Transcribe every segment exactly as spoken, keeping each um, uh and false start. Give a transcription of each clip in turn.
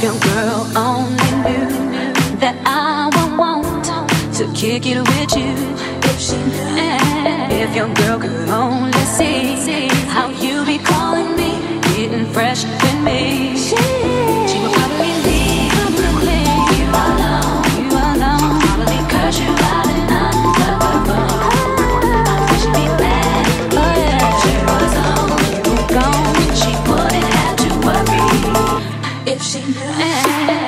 your girl only knew that I would want to kick it with you. If she knew, if your girl could only see how you be calling me, getting fresh with me, she, she would probably leave, probably leave you alone, you alone, probably curse you out and under the phone. I think she'd be mad, oh yeah, she was on, you gone, she wouldn't have to worry if she knew.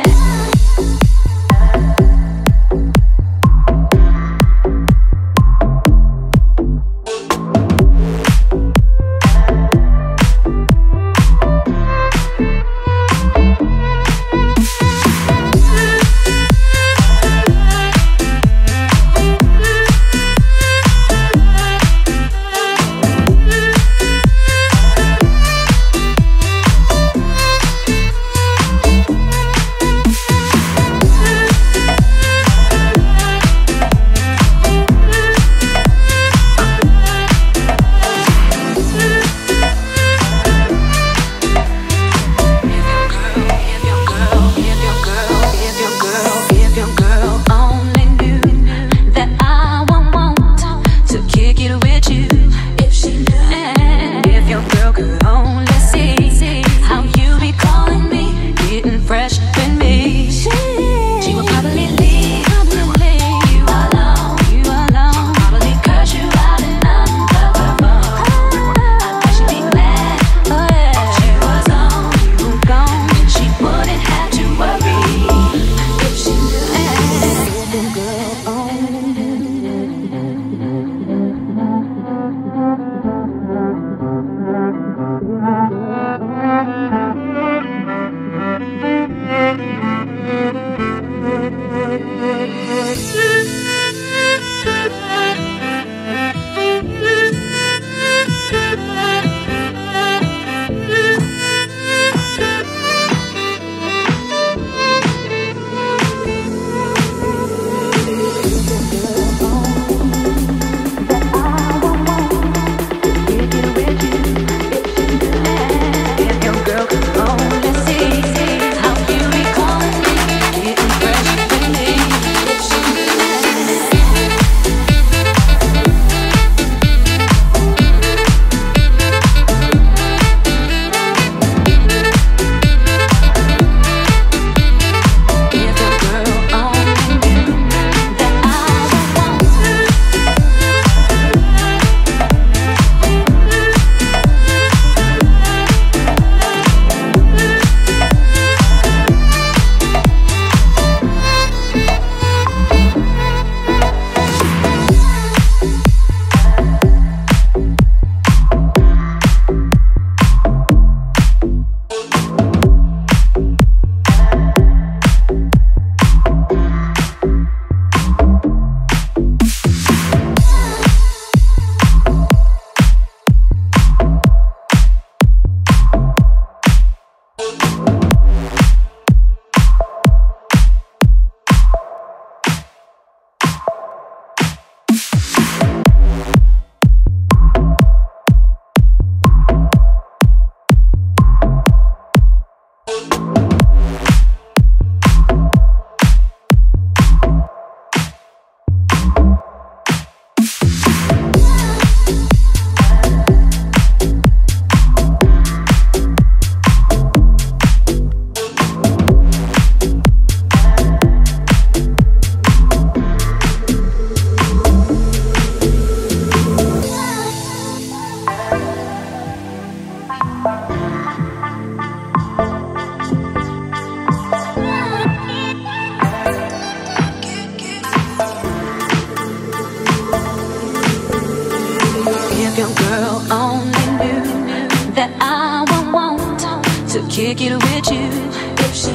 If your girl only knew that I would want to kick it with you. If she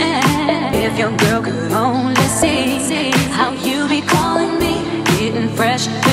knew, if your girl could only see how you be calling me, getting fresh.